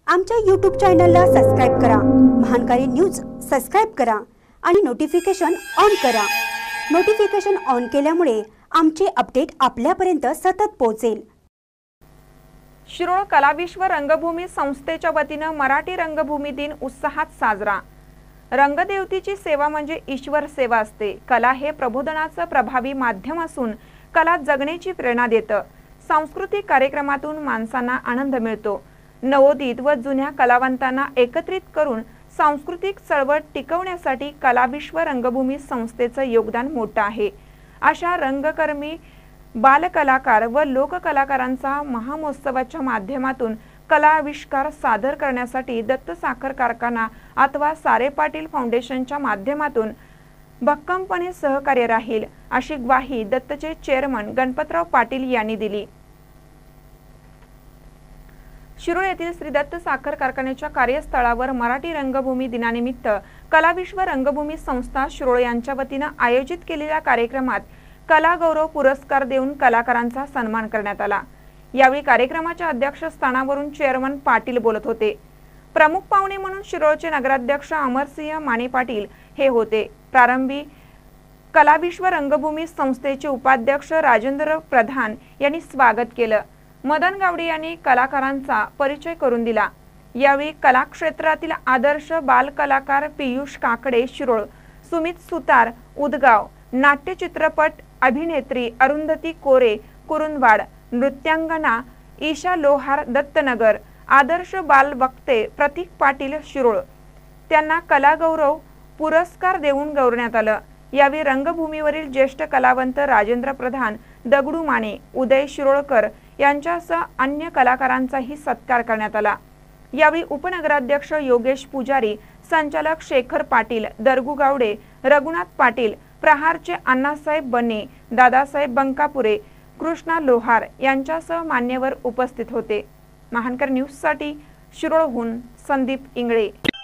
आमच्या YouTube चॅनलला subscribe करा, महानकारी न्यूज सबस्क्राइब करा आणि नोटिफिकेशन ऑन करा। नोटिफिकेशन ऑन केल्यामुळे आमचे अपडेट आपल्यापर्यंत सतत पोहोचेल। शिरोळ कलाविश्व रंगभूमी संस्थेच्या वतीने मराठी रंगभूमी दिन उत्साहात साजरा। रंगदेवतेची सेवा म्हणजे ईश्वर सेवा असते। कला हे प्रबोधनाचे प्रभावी माध्यम असून कला जगण्याची प्रेरणा देते। सांस्कृतिक कार्यक्रमातून माणसांना आनंद मिळतो। नवोदित व जुन्या कलावंतांना एकत्रित करून सांस्कृतिक चळवळ टिकवण्यासाठी कलाविश्व रंगभूमी संस्थेचे योगदान मोठे आहे। अशा रंगकर्मी बालकलाकार व लोककलाकारांचा महामहोत्सवाच्या माध्यमातून कलाविष्कार सादर करण्यासाठी दत्त साखर कारखाना अथवा सारे पाटील फाउंडेशनच्या माध्यमातून भक्कमपणे सहकार्य राहील अशी ग्वाही दत्तचे चेअरमन गणपतराव पाटील यांनी दिली। शिरोळ येथील श्री दत्त साखर कारखान्याच्या कार्यस्थळावर मराठी रंगभूमी दिनानिमित्त कलाविश्व रंगभूमी संस्था शिरोळ यांच्या वतीने आयोजित केलेल्या कार्यक्रमात कला गौरव पुरस्कार देऊन कलाकारांचा सन्मान करण्यात आला। यावेळी कार्यक्रमाच्या अध्यक्षस्थानावरून चेअरमन पाटील बोलत होते। प्रमुख पाहुणे म्हणून शिरोळचे नगराध्यक्ष अमरसिंह माने पाटील हे होते। प्रारंभी कलाविश्व रंगभूमी संस्थेचे उपाध्यक्ष राजेंद्र प्रधान यांनी स्वागत केले। मदन गावडे यांनी कलाकारांचा परिचय करून दिला। यावेळी कला क्षेत्रातील आदर्श बालकलाकार पियुष काकडे शिरोळ, सुमित सुतार उदगाव, नाट्य चित्रपट अभिनेत्री अरुंधती कोरे कुरुंदवाड, नृत्यांगना ईशा लोहार दत्तनगर, आदर्श बाल वक्ते प्रतीक पाटील शिरोळ त्यांना कला गौरव पुरस्कार देऊन गौरवण्यात आले। यावेळी रंगभूमीवरील ज्येष्ठ कलावंत राजेंद्र प्रधान, दगडू माने, उदय शिरोळकर यांच्यासह अन्य कलाकारांचाही सत्कार करण्यात आला। यावेळी उपनगराध्यक्ष योगेश पुजारी, संचालक शेखर पाटील, दरगू गावडे, रघुनाथ पाटील, प्रहारचे अण्णासाहेब बने, दादासाहेब बंकापुरे, कृष्णा लोहार यांच्यासह मान्यवर उपस्थित होते। महानकर न्यूज साठी शिरोळहून संदीप इंगळे।